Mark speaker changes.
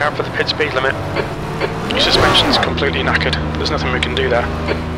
Speaker 1: out for the pit speed limit. Your suspension's completely knackered. There's nothing we can do there.